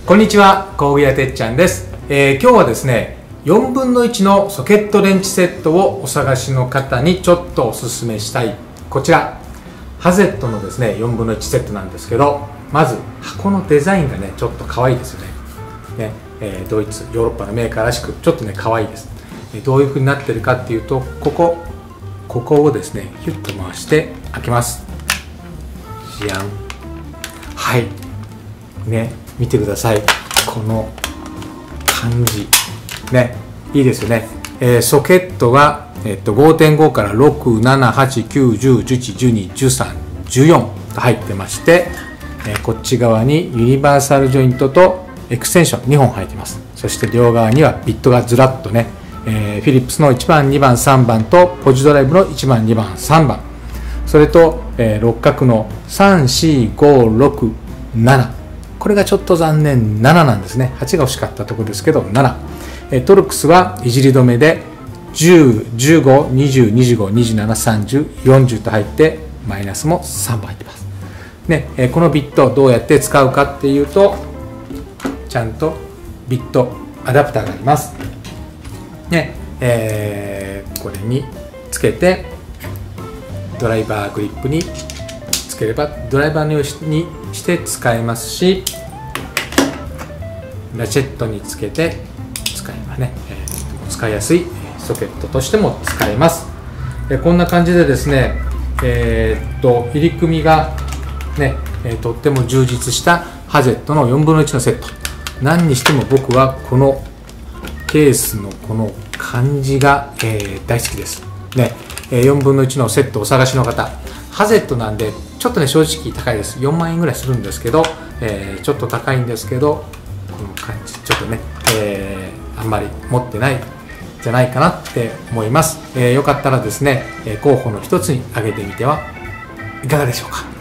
こんにちは、工具屋てっちゃんです。今日はですね、4分の1のソケットレンチセットをお探しの方にちょっとおすすめしたいこちらハゼットのですね4分の1セットなんですけど、まず箱のデザインがねちょっと可愛いですよね。ドイツヨーロッパのメーカーらしくちょっとね可愛いです。どういう風になってるかっていうと、ここをですねヒュッと回して開けます。じゃん。はいね、見てください、この感じね、いいですよね。ソケットが、5.5 から6、7、8、9、10、11、12、13、14と入ってまして、こっち側にユニバーサルジョイントとエクステンション2本入っています。そして両側にはビットがずらっとね、フィリップスの1番、2番、3番とポジドライブの1番、2番、3番、それと、六角の3、4、5、6、7、これがちょっと残念、7なんですね。8が欲しかったところですけど7。トルクスはいじり止めで10、15、20、25、27、30、40と入ってマイナスも3本入ってます。ね、このビットをどうやって使うかっていうと、ちゃんとビットアダプターがあります。ね、これにつけてドライバーグリップにつければドライバーのようにして使えますし、ラチェットにつけて使えばね、使いやすいソケットとしても使えます。こんな感じでですね、入り組みがね、とっても充実したハゼットの4分の1のセット。何にしても僕はこのケースのこの感じが、大好きですね。4分の1のセットをお探しの方、ハゼットなんでちょっとね正直高いです。4万円ぐらいするんですけど、ちょっと高いんですけど、この感じちょっとね、あんまり持ってないんじゃないかなって思います。よかったらですね、候補の一つに挙げてみてはいかがでしょうか。